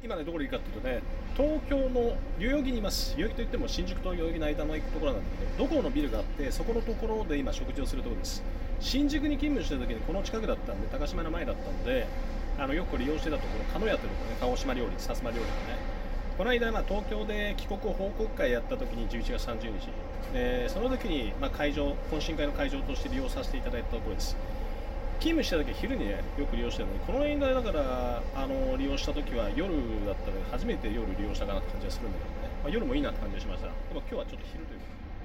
今ね、どこにいるかというとね、東京の代々木にいます。代々木といっても新宿と代々木の間の行くところなんだけど、どこのビルがあって、そこのところで今食事をするところです。新宿に勤務してた時にこの近くだったんで、高島の前だったんで、よく利用してたところ、鹿屋というところね、鹿児島料理、薩摩料理のね。この間、東京で帰国報告会やった時に11月30日、その時に、懇親会の会場として利用させていただいたところです。勤務した時は昼にね、よく利用してるのに、この間だから利用した時は夜だったので、初めて夜利用したかなって感じがするんだけどね、夜もいいなって感じがしました。でも今日はちょっと昼ということで。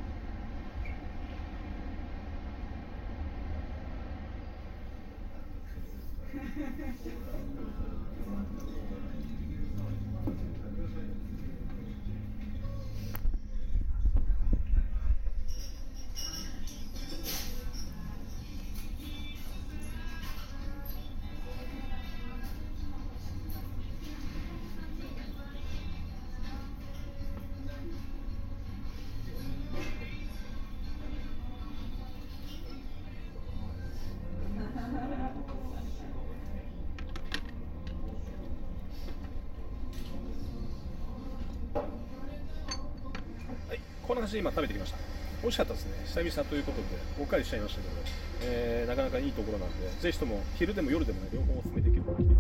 はい、こんな感じで今食べてきました。美味しかったですね。久々ということで、おっかりしちゃいましたけど、なかなかいいところなんで、ぜひとも昼でも夜でもね、両方おすすめできるのが来て